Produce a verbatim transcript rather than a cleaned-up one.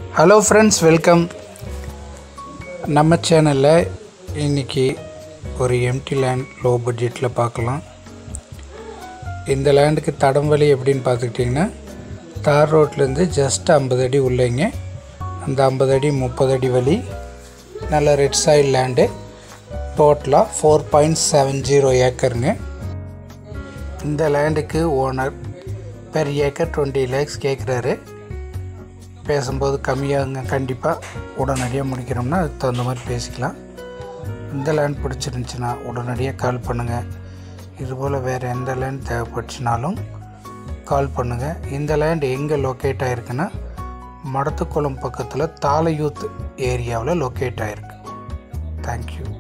Hello friends, welcome. நம்ம சேனலில் இன்றைக்கி ஒரு எம்டி லேண்ட் லோ பட்ஜெட்டில் பார்க்கலாம். இந்த லேண்டுக்கு தடம் வழி எப்படின்னு பார்த்துக்கிட்டிங்கன்னா, தார் ரோட்லேருந்து ஜஸ்ட் ஐம்பது அடி உள்ளேங்க. அந்த ஐம்பது அடி முப்பது அடி வழி நல்ல ரெட் சாயில் லேண்டு. டோட்டலாக ஃபோர் பாயிண்ட் செவன் ஜீரோ ஏக்கருங்க. இந்த லேண்டுக்கு owner per acre twenty lakhs கேட்குறாரு. பேசும்போது கம்மியாகுங்க, கண்டிப்பாக உடனடியாக முடிக்கிறோம்னா அதுக்கு தகுந்த மாதிரி பேசிக்கலாம். இந்த லேண்ட் பிடிச்சிருந்துச்சின்னா உடனடியாக கால் பண்ணுங்கள். இதுபோல் வேறு எந்த லேண்ட் தேவைப்பட்டுச்சுனாலும் கால் பண்ணுங்கள். இந்த லேண்ட் எங்கே லொக்கேட் ஆகிருக்குன்னா, மடத்துக்குளம் பக்கத்தில் தாலையூத் ஏரியாவில் லொக்கேட் ஆகிருக்கு. தேங்க்யூ.